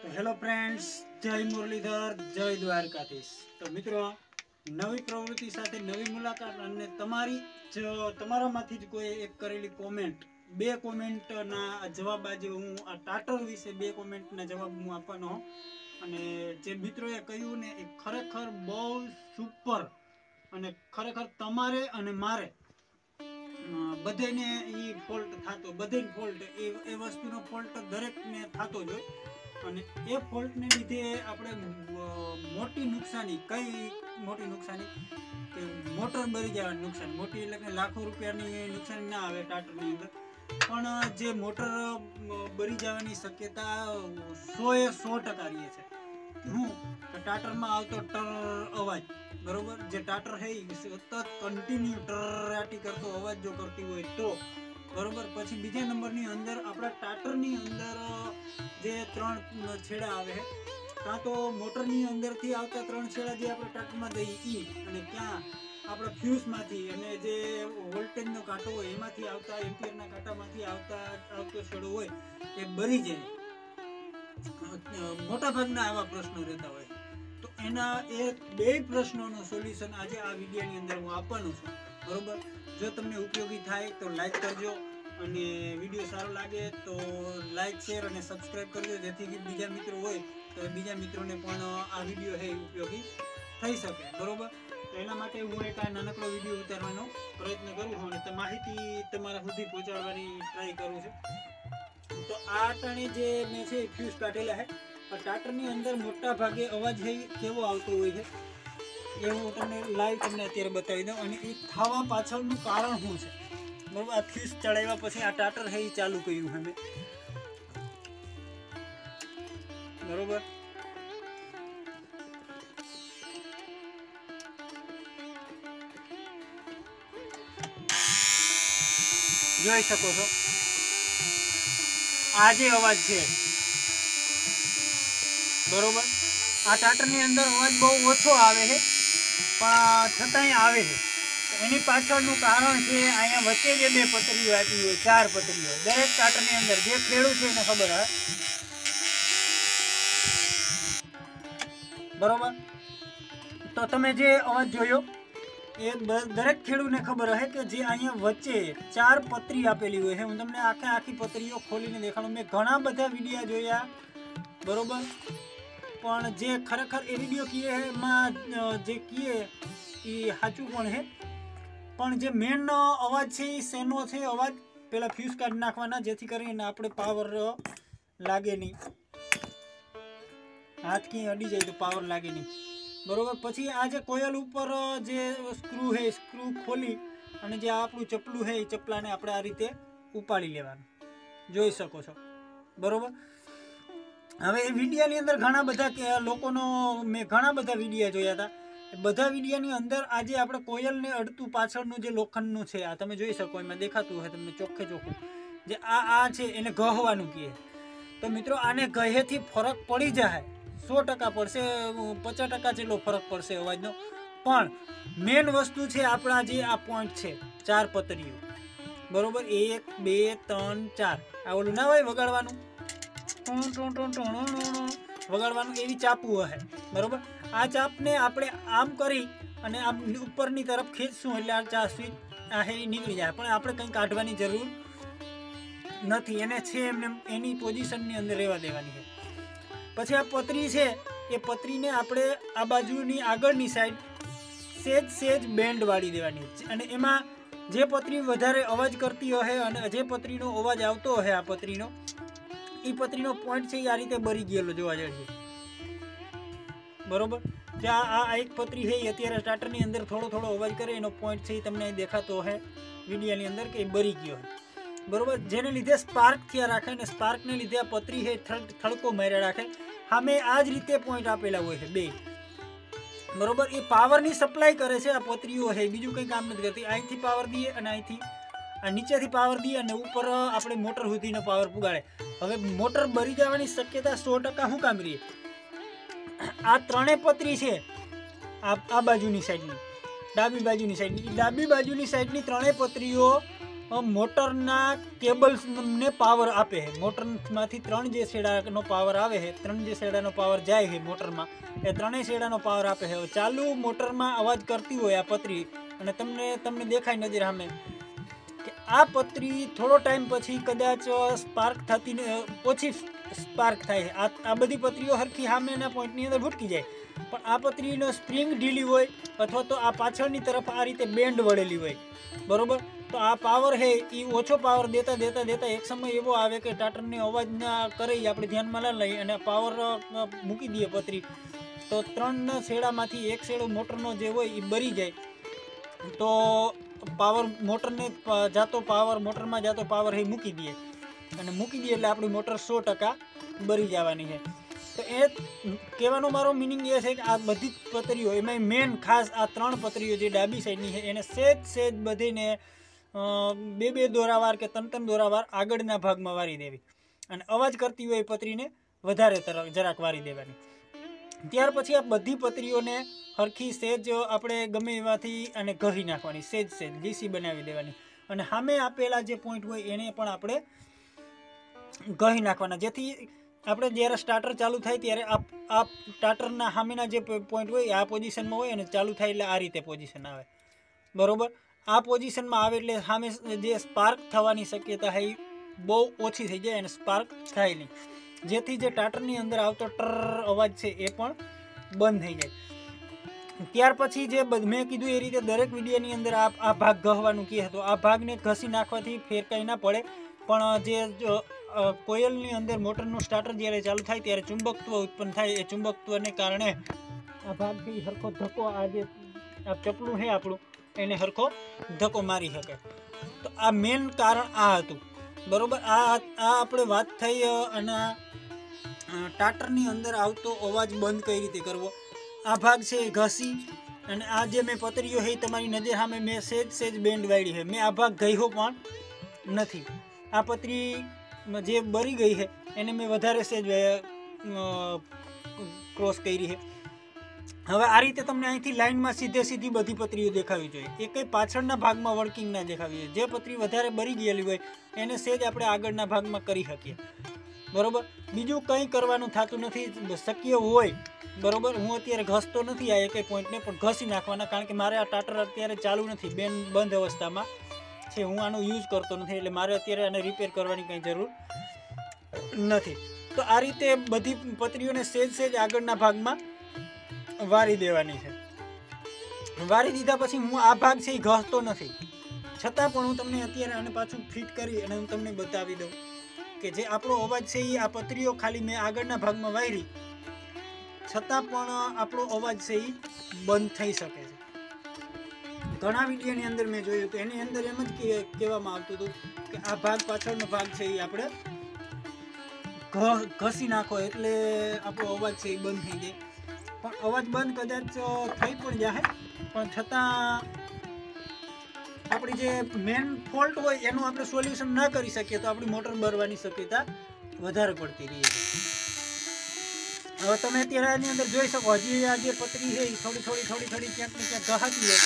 तो hello friends, जय मुरलीधर, जय द्वारकाधीश। तो मित्रों, नवी प्रवृत्ति साथे नवी मुलाकात અને તમારામાંથી જ કોઈ એક કરેલી કોમેન્ટ, બે કોમેન્ટના જવાબ આજે હું આ ટાટર વિશે બે કોમેન્ટના જવાબ હું આપવાનો હોઉં। અને જે મિત્રોએ કહ્યું ને એ ખરેખર બહુ સુપર અને ખરેખર તમારે અને મારે બધાને એ ફોલ્ટ થતો, બધાને ફોલ્ટ એ વસ્તુનો ફોલ્ટ દરેકને થતો જ હોય। અને એ ફોલ્ટને લીધે આપણે મોટી નુકસાની, કઈ મોટી નુકસાની કે મોટર બળી જવાની નુકસાન, મોટી એટલે કે લાખો રૂપિયાની નુકસાન ના આવે ટાટરની અંદર, પણ જે મોટર બળી જવાની શક્યતા 100% રહે છે। હું ટાટરમાં આવતો ટર અવાજ, બરોબર, જે ટાટર છે સતત કન્ટિન્યુ ટરાટી કરતો અવાજ જો કરતી હોય તો બરોબર। પછી બીજા નંબરની અંદર આપણા ટાટરની અંદર જે 3 છેડા આવે છે, કાં તો મોટરની અંદરથી આવતા 3 છેડા જે આપણે ટાટરમાં દઈએ ઈ, અને ક્યાં આપણા ફ્યુઝમાંથી અને જે વોલ્ટેજનો કાંટો હોય એમાંથી આવતા એમ્પિયરના કાંટામાંથી આવતો છેડો હોય એ બળી જાય। મોટા ભાગના આવા પ્રશ્નો રહેતા હોય, તો એના એ બે પ્રશ્નોનું સોલ્યુશન આજે આ વિડીયોની અંદર હું આપવાનું છું, બરોબર। જો તમને ઉપયોગી થાય તો લાઈક કરજો, અને વિડીયો સારો લાગે તો લાઈક, શેર અને સબસ્ક્રાઇબ કરજો, જેથી બીજા મિત્રો હોય તો બીજા મિત્રોને પણ આ વિડીયો છે ઉપયોગી થઈ શકે, બરોબર। તો એના માટે હું એક આ નાનકડો વિડીયો ઉતારવાનો પ્રયત્ન કરું છું અને માહિતી તમારા સુધી પહોંચાડવાની ટ્રાય કરું છું। તો આ ટાણે જે મેં છે ફ્યુઝ કાઢેલા છે, ટાટરની અંદર મોટા ભાગે અવાજ છે કેવો આવતો હોય છે એ હું તમને લાઈવ તમને અત્યારે બતાવી દઉં, અને એ થવા પાછળનું કારણ શું છે, બરોબર। આ ફ્યુઝ ચડાવ્યા પછી આ ટાટર છે એ ચાલુ કર્યું છે મેં, બરોબર। જોઈ શકો છો આ જે અવાજ છે, બરોબર। આ ટાટરની અંદર અવાજ બહુ ઓછો આવે છે, પણ છતાંય આવે છે। એની પાછળનું કારણ છે અહીંયા વચ્ચે જે બે પતરીઓ આપી હોય, 4 પતરીઓ દરેક ટાટરની અંદર, જે ખેડૂત છે એને ખબર હે, બરોબર। તો તમે જે અવાજ જોયો એ દરેક ખેડૂતને ખબર હશે કે જે અહીંયા વચ્ચે 4 પતરી આપેલી હોય છે, હું તમને આખી પતરીઓ ખોલીને દેખાડું। મેં ઘણા બધા વિડીયા જોયા, બરોબર, પણ જે ખરેખર એ વિડીયો કીએ એમાં જે કીએ એ સાચું પણ છે, પણ જે મેન અવાજ છે એ શેનો છે અવાજ, પેલા ફ્યુઝ કાઢી નાખવાના જેથી કરીને આપણે પાવર લાગે નહીં, હાથ ક્યાંય અડી જાય તો પાવર લાગે નહીં, બરોબર। પછી આ જે કોયલ ઉપર જે સ્ક્રૂ છે, સ્ક્રૂ ખોલી અને જે આપણું ચપલું છે એ ચપલાને આપણે આ રીતે ઉપાડી લેવાનું, જોઈ શકો છો, બરોબર। હવે એ વિડીયાની અંદર ઘણા બધા લોકોનો મેં ઘણા બધા વિડીયા જોયા હતા, બધા વિડીયાની અંદર આજે આપણે કોયલને અડતું પાછળનું જે લોખંડનું છે આ તમે જોઈ શકો, એમાં દેખાતું હોય તમને ચોખ્ખે ચોખ્ખું, જે આ છે એને ગહવાનું કહે। તો મિત્રો આને ગહેથી ફરક પડી જાય, 100% પડશે, 50% જેટલો ફરક પડશે અવાજનો, પણ મેન વસ્તુ છે આપણા જે આ પોઈન્ટ છે 4 પતરીઓ, બરોબર, 1 2 3 4, આ ઓલું ના હોય વગાડવાનું, વગાડવાનું એવી ચાપવું હશે, બરોબર। આ ચાપને આપણે આમ કરી અને આમ ઉપરની તરફ ખેંચશું એટલે આ ચા સ્વિચ આ હે નીકળી જાય, પણ આપણે કંઈ કાઢવાની જરૂર નથી, એને છે એમને એની પોઝિશનની અંદર રહેવા દેવાની છે। પછી આ પતરી છે એ પતરીને આપણે આ બાજુની આગળની સાઈડ સેજ બેન્ડ વાળી દેવાની, અને એમાં જે પતરી વધારે અવાજ કરતી હશે અને જે પતરીનો અવાજ આવતો હશે આ પતરીનો, એ પતરીનો પોઈન્ટ છે એ આ રીતે બરી ગયેલો જોવા જશે, બરોબર। ત્યાં આ એક પતરી છે એ અત્યારે સ્ટાર્ટરની અંદર થોડો અવાજ કરે, એનો પોઈન્ટ છે એ તમને દેખાતો હશે વિડીયાની અંદર કે બરી ગયો છે, બરોબર। જેને લીધે સ્પાર્ક થયા રાખે, અને સ્પાર્કને લીધે આ પતરી છે થડકો માર્યા રાખે, સામે આ જ રીતે પોઈન્ટ આપેલા હોય છે બે, બરોબર। એ પાવરની સપ્લાય કરે છે આ પતરીઓ છે, બીજું કંઈ કામ નથી કરતી। અહીંથી પાવર દઈએ અને અહીંથી નીચેથી પાવર દઈએ અને ઉપર આપણે મોટર સુધીનો પાવર પુગાડે। હવે મોટર બળી જવાની શક્યતા 100% શું કામ રહી? આ 3 પતરી છે, આ બાજુની સાઈડની, ડાબી બાજુની સાઈડની 3 પતરીઓ મોટરના કેબલ્સને પાવર આપે છે. મોટરમાંથી 3 જે છેડાનો પાવર આવે છે, 3 જે છેડાનો પાવર જાય છે મોટરમાં, એ 3 છેડાનો પાવર આપે છે. ચાલુ મોટરમાં અવાજ કરતી હોય આ પતરી, અને તમને દેખાય નજર સામે કે આ પતરી થોડો ટાઈમ પછી કદાચ સ્પાર્ક થતી ઓછી સ્પાર્ક થાય છે. આ બધી પતરીઓ હરખી સામેના પોઈન્ટની અંદર ભૂટકી જાય, પણ આ પતરીનો સ્પ્રિંગ ઢીલી હોય અથવા તો આ પાછળની તરફ આ રીતે બેન્ડ વળેલી હોય, બરોબર. તો આ પાવર છે એ ઓછો પાવર દેતા એક સમય એવો આવે કે ટાટરને અવાજ ના કરે, આપણે ધ્યાનમાં ના લઈએ અને પાવર મૂકી દઈએ પતરી, તો 3 છેડામાંથી એક છેડો મોટરનો જે હોય એ બરી જાય. તો પાવર મોટરમાં જાતો પાવર એ મૂકી દઈએ, અને મૂકી દઈએ એટલે આપણી મોટર 100% બરી જવાની છે. તો એ કહેવાનો મારો મિનિંગ એ છે કે આ બધી જ પતરીઓ, એમાં મેન ખાસ આ 3 પતરીઓ જે ડાબી સાઈડની છે એને સેજ બધીને 2 દોરાવાર કે 3 દોરાવાર આગળના ભાગમાં વારી દેવી, અને અવાજ કરતી હોય પતરીને વધારે જરાક વારી દેવાની. ત્યાર પછી આ બધી પતરીઓને હરખી સેજ આપણે ગમે એવાથી અને ઘહી નાખવાની, સેજ લીસી બનાવી દેવાની, અને સામે આપેલા જે પોઈન્ટ હોય એને પણ આપણે ઘહી નાખવાના, જેથી આપણે જ્યારે સ્ટાર્ટર ચાલુ થાય ત્યારે આ સ્ટાર્ટરના સામેના જે પોઈન્ટ હોય આ પોઝિશનમાં હોય, અને ચાલુ થાય એટલે આ રીતે પોઝિશન આવે, બરોબર. આ પોઝિશનમાં આવે એટલે સામે જે સ્પાર્ક થવાની શક્યતા છે બહુ ઓછી થઈ જાય અને સ્પાર્ક થાય નહીં, જેથી જે સ્ટાર્ટરની અંદર આવતો ટર અવાજ છે એ પણ બંધ થઈ જાય. ત્યાર પછી જે મેં કીધું એ રીતે દરેક વિડીયોની અંદર આ ભાગ ઘસવાનું કહે તો આ ભાગને ઘસી નાખવાથી ફેર કંઈ ના પડે, પણ જે કોયલની અંદર મોટરનું સ્ટાર્ટર જ્યારે ચાલુ થાય ત્યારે ચુંબકત્વ ઉત્પન્ન થાય, એ ચુંબકત્વને કારણે આ ભાગથી હરખો ધક્કો, આ જે આ ચપલું છે આપણું, એને હરખો ધક્કો મારી શકે. તો આ મેન કારણ આ હતું, બરોબર. આ આપણે વાત થઈ. અને સ્ટાર્ટરની અંદર આવતો અવાજ બંધ કઈ રીતે કરવો, આ ભાગ છે એ ઘસી, અને આ જે મેં પતરીઓ છે તમારી નજર સામે મેં સેજ બેન્ડ વાળી છે, મેં આ ભાગ ગયો પણ નથી. આ પતરી જે બરી ગઈ છે એને મેં વધારે સેજ ક્રોસ કરી છે. હવે આ રીતે તમને અહીંથી લાઈનમાં સીધી બધી પતરીઓ દેખાવી જોઈએ, એ કંઈ પાછળના ભાગમાં વર્કિંગ ના દેખાવી જોઈએ. જે પતરી વધારે બરી ગયેલી હોય એને સેજ આપણે આગળના ભાગમાં કરી શકીએ, બરોબર. બીજું કંઈ કરવાનું થતું નથી. શક્ય હોય, બરોબર, હું અત્યારે ઘસતો નથી આ એક પોઈન્ટને, પણ ઘસી નાખવાના, કારણ કે મારે આ સ્ટાર્ટર અત્યારે ચાલુ નથી, બંધ અવસ્થામાં છે, હું આનો યુઝ કરતો નથી, એટલે મારે અત્યારે આને રિપેર કરવાની કંઈ જરૂર નથી. તો આ રીતે બધી પતરીઓને સેજ આગળના ભાગમાં વારી દેવાની છે. વારી દીધા પછી હું આ ભાગ છે એ ઘસતો નથી, છતાં પણ હું તમને અત્યારે આને પાછું ફિટ કરી અને હું તમને બતાવી દઉં કે જે આપણો અવાજ છે એ આ પતરીઓ ખાલી મેં આગળના ભાગમાં વારી, છતાં પણ આપણો અવાજ છે એ બંધ થઈ શકે છે. ઘણા વિડીયોની અંદર મેં જોયું હતું, એની અંદર એમ જ કહેવામાં આવતું હતું કે આ ભાગ પાછળનો ભાગ છે એ આપણે ઘસી નાખો એટલે આપણો અવાજ છે એ બંધ થઈ જાય. પણ અવાજ બંધ કદાચ થઈ પણ જાય, પણ છતાં આપણી જે મેન ફોલ્ટ હોય એનું આપણે સોલ્યુશન ના કરી શકીએ તો આપણી મોટર બરવાની શક્યતા વધારે પડતી રહી છે. હવે તમે અત્યારે આની અંદર જોઈ શકો, હજી આ જે પતરી છે એ થોડી ક્યાંક ને ક્યાંક ઘહાતી હોય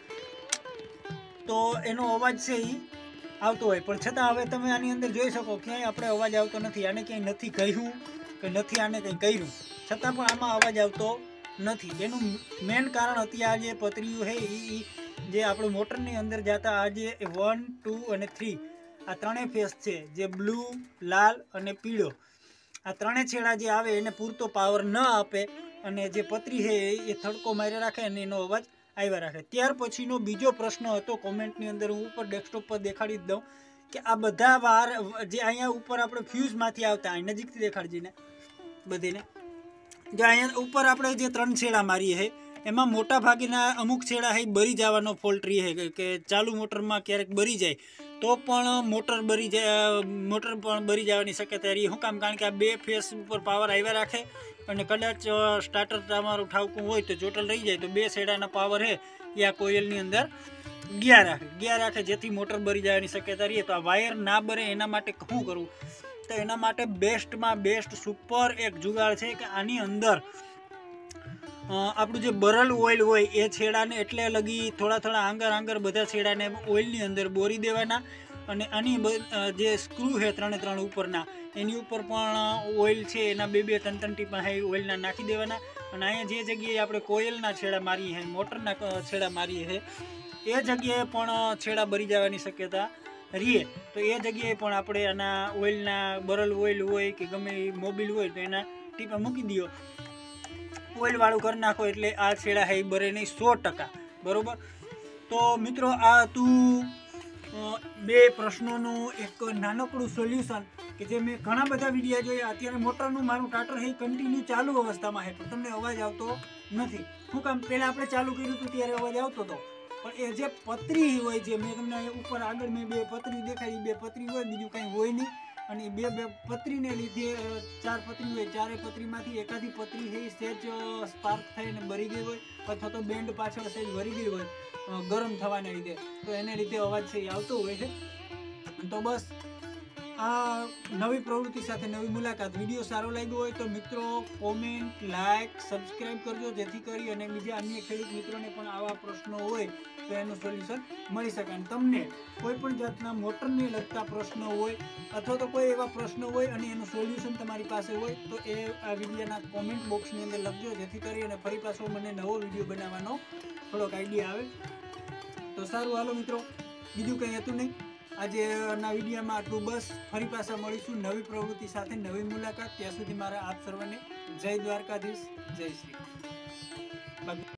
તો એનો અવાજ છે એ આવતો હોય, પણ છતાં હવે તમે આની અંદર જોઈ શકો ક્યાંય આપણે અવાજ આવતો નથી. આને ક્યાંય નથી કહ્યું કે નથી આને કંઈ કર્યું, છતાં પણ આમાં અવાજ આવતો નથી. એનું મેન કારણ અત્યારે જે પતરીઓ છે એ જે આપણે મોટરની અંદર જતા આ જે 1, 2 અને 3 આ 3 ફેસ છે, જે બ્લુ, લાલ અને પીળો, આ 3 છેડા જે આવે એને પૂરતો પાવર ન આપે, અને જે પતરી છે એ થડકો માર્યા રાખે અને એનો અવાજ આવ્યા રાખે. ત્યાર પછીનો બીજો પ્રશ્ન હતો કોમેન્ટની અંદર, હું ઉપર ડેસ્કટોપ પર દેખાડી જ દઉં કે આ બધા વાર જે અહીંયા ઉપર આપણે ફ્યુઝમાંથી આવતા, અહીં નજીકથી દેખાડજીને બધીને, જે અહીંયા ઉપર આપણે જે 3 છેડા મારીએ છે એમાં મોટા ભાગેના અમુક છેડા છે બરી જવાનો ફોલ્ટ રહે છે કે ચાલુ મોટરમાં ક્યારેક બરી જાય તો પણ મોટર બરી જવાની શક્યતા રહી. શું કામ? કારણ કે આ 2 ફેસ ઉપર પાવર આવ્યા રાખે, અને કદાચ સ્ટાર્ટર તમારું ઠાવકું હોય તો ચોટલ રહી જાય તો 2 છેડાના પાવર છે એ આ કોયલની અંદર ગયા રાખે, જેથી મોટર બરી જવાની શક્યતા રહે. તો આ વાયર ના બરે એના માટે શું કરવું? તો એના માટે બેસ્ટમાં બેસ્ટ સુપર એક જુગાડ છે કે આની અંદર આપણું જે બરલ ઓઇલ હોય એ છેડાને એટલે લગી થોડા આંગર બધા છેડાને ઓઇલની અંદર બોરી દેવાના, અને આની જે સ્ક્રૂ છે 3 ઉપરના એની ઉપર પણ ઓઇલ છે એના 2 3 ટીપા છે ઓઇલના નાખી દેવાના. અને અહીંયા જે જગ્યાએ આપણે કોયલના છેડા મારીએ છીએ, મોટરના છેડા મારીએ છીએ, એ જગ્યાએ પણ છેડા બરી જવાની શક્યતા રીએ. તો એ જગ્યાએ પણ આપણે આના ઓઇલના બરલ ઓઇલ હોય કે ગમે મોબિલ હોય તો એના ટીપા મૂકી દો, ઓઇલવાળું કરી નાખો એટલે આ છેડા છે એ બરે નહીં 100%. બરાબર. તો મિત્રો આ હતું 2 પ્રશ્નોનું એક નાનકડું સોલ્યુશન કે જે મેં ઘણા બધા વિડીયો જોયા. અત્યારે મોટરનું મારું ટાટર છે કન્ટિન્યુ ચાલુ અવસ્થામાં છે, પણ તમને અવાજ આવતો નથી. શું કામ? પહેલાં આપણે ચાલુ કર્યું હતું ત્યારે અવાજ આવતો હતો, પણ એ જે પતરી હોય, જે મેં તમને ઉપર આગળ મેં 2 પતરી દેખાડી, 2 પતરી હોય, બીજું કંઈ હોય નહીં. અને એ 2 પતરીને લીધે 4 પતરી હોય, 4 પતરીમાંથી એકાદી પતરી છે સહેજ સ્પાર્ક થઈને બરી ગઈ હોય, અથવા તો બેન્ડ પાછળ સહેજ વરી ગઈ હોય ગરમ થવાને લીધે, તો એને લીધે અવાજ છે એ આવતો હોય છે. તો બસ આ નવી પ્રવૃત્તિ સાથે નવી મુલાકાત. વિડીયો સારો લાગ્યો હોય તો મિત્રો કોમેન્ટ, લાઇક, સબસ્ક્રાઈબ કરજો, જેથી કરી અને બીજા અન્ય ખેડૂત મિત્રોને પણ આવા પ્રશ્નો હોય તો એનું સોલ્યુશન મળી શકે. અને તમને કોઈ પણ જાતના મોટરને લગતા પ્રશ્નો હોય અથવા તો કોઈ એવા પ્રશ્નો હોય અને એનું સોલ્યુશન તમારી પાસે હોય તો એ આ વિડીયોના કોમેન્ટ બોક્સની અંદર લખજો, જેથી કરી અને ફરી પાછો મને નવો વિડીયો બનાવવાનો થોડોક આઈડિયા આવે. તો સારું, હાલો મિત્રો, બીજું કંઈ હતું નહીં આજના વિડીયોમાં આટલું. બસ ફરી પાછા મળીશું નવી પ્રવૃત્તિ સાથે, નવી મુલાકાત. ત્યાં સુધી મારા આપ સર્વને જય દ્વારકાધીશ, જય શ્રી.